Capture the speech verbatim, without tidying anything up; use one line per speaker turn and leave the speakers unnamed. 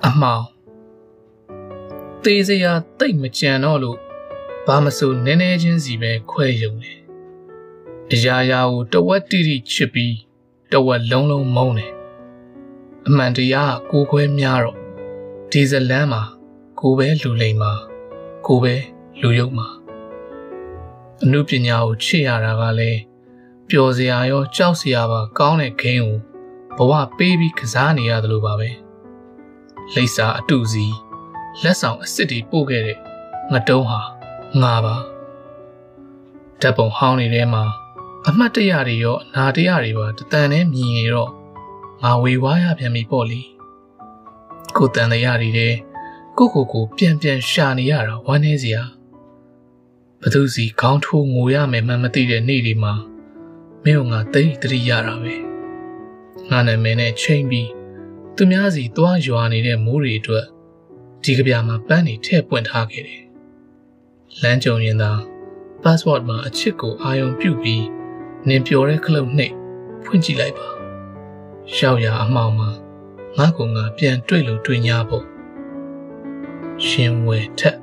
အမောင်သေးစရာတိတ်မကြံတော့လို့ဘာမဆိုနည်းနည်းချင်းစီပဲခွဲယုံတယ်အရာရာကိုတဝက်တိတိချစ်ပြီးတဝက်လုံးလုံးမုန်းတယ်အမှန်တရားကိုခွဲများတော့ဒီဇလန်းမှာကိုပဲလူလိမ်မှာကိုပဲလူယုံမှာအမှုပညာကိုချစ်ရတာကလည်းပျော်စရာရောကြောက်စရာပါကောင်းတဲ့ဂိမ်းကိုဘဝပေးပြီးကစားနေရတယ်လို့ပါပဲလိပ်စာအတူစီလက်ဆောင်အစ်စ်တွေပို့ခဲ့တဲ့ငတုံးဟာငါပါဓာတ်ပုံဟောင်းနေတဲ့မှာအမှတ်တရတွေရောအနာတရတွေပါတတန်နဲ့မြင်နေတော့ငါဝေဝါးရပြန်ပြီပေါ့လေကိုတန်တရတွေတဲ့ကိုကိုကိုပြန်ပြန်ရှာနေရတာဝမ်းနေစရာဘသူစီခေါင်းထိုးငိုရမယ်မှမသိတဲ့နေ့တွေမှာမင်းကငါတိတ်တတိရတာပဲငါနာမည်နဲ့ချိန်ပြီးသူများစီသွားရွာနေတဲ့မိုးတွေအတွက်ဒီကဗျာမှာပန်းနေထည့်ပွင့်ထားခဲ့တယ်လမ်းကြုံရင်သာ password မှာအချစ်ကိုအာရုံပြုပြီးနင်ပျော်တဲ့ခလုတ်နှိပ်ဖွင့်ကြည့်လိုက်ပါရောက်ရအမှောင်မှာငါကငါပြန်တွေ့လို့တွေ့냐ပေါ့ရှင်ဝဲထက်